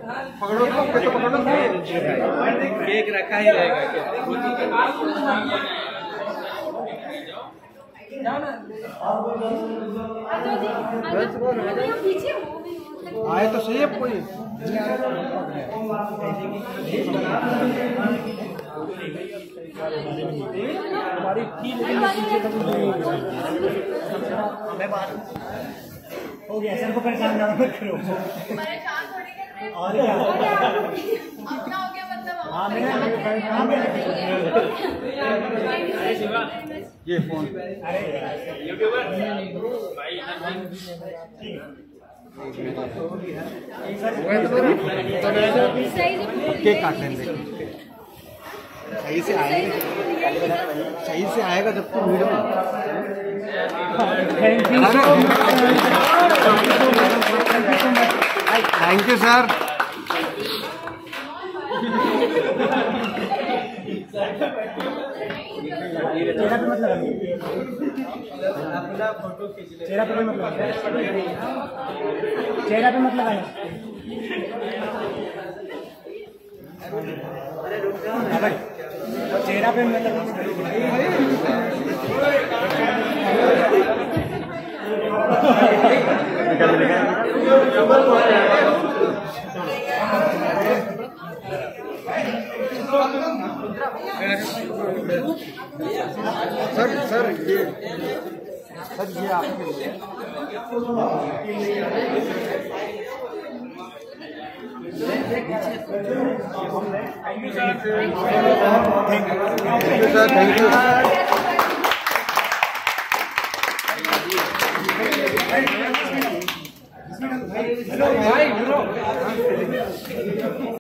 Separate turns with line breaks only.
पकड़ो तो पकड़ो।
केक रखा ही रहेगा क्या?
आए तो सही है कोई। हमारी हो गया सर को परेशान ना मत करो।
परेशान थोड़ी कर रहे हैं
और क्या
अपना हो गया मतलब
हाँ मेरा ये फोन यूट्यूबर केक काट लेंगे। सही से आएगा, सही से आएगा जब तो वीडियो में। Thank you sir. चेहरा पे मत लगाइए, चेहरा पे मत लगाइए, चेहरा पे मत लगाइए। चेहरा पे मत लगाइए। सर सर ये आपके लिए thank you sir, thank you.